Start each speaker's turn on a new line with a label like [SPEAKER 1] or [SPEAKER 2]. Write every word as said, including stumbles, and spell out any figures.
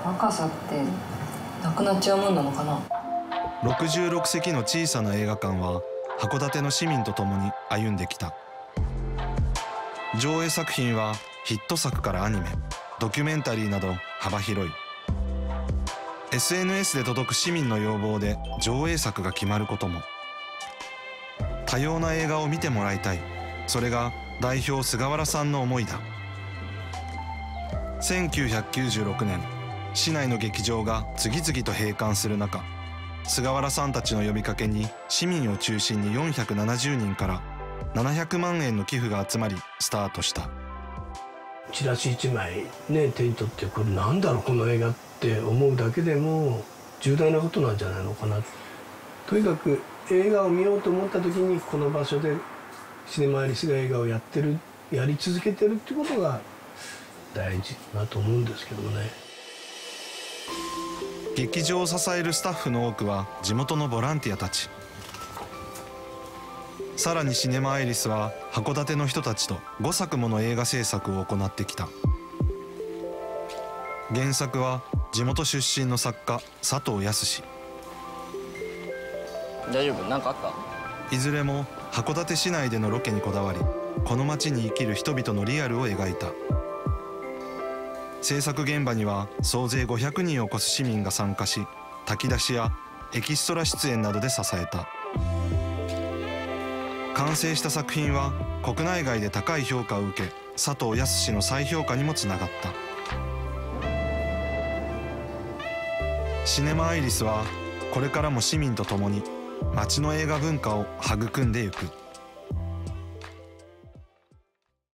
[SPEAKER 1] 若さってなくなっちゃうもんなのかな。
[SPEAKER 2] ろくじゅうろく席の小さな映画館は函館の市民と共に歩んできた。上映作品はヒット作からアニメ、ドキュメンタリーなど幅広い。 エスエヌエス で届く市民の要望で上映作が決まることも。多様な映画を見てもらいたい、それが代表菅原さんの思いだ。せんきゅうひゃくきゅうじゅうろくねん、市内の劇場が次々と閉館する中、菅原さんたちの呼びかけに市民を中心によんひゃくななじゅうにんからななひゃくまんえんの寄付が集まりスタートした。
[SPEAKER 3] チラシいちまいね手に取って、これなんだろうこの映画って思うだけでも重大なことなんじゃないのかな。とにかく映画を見ようと思った時にこの場所でシネマアリスが映画をやってる、やり続けてるってことが大事だと思うんですけどね。
[SPEAKER 2] 劇場を支えるスタッフの多くは地元のボランティアたち。さらにシネマアイリスは函館の人たちとごさくもの映画制作を行ってきた。原作は地元出身の作家佐藤康。
[SPEAKER 4] 大丈夫？何かあった？
[SPEAKER 2] いずれも函館市内でのロケにこだわり、この町に生きる人々のリアルを描いた。制作現場には総勢ごひゃくにんを超す市民が参加し、炊き出しやエキストラ出演などで支えた。完成した作品は国内外で高い評価を受け、佐藤康の再評価にもつながった。シネマアイリスはこれからも市民と共に町の映画文化を育んでいく。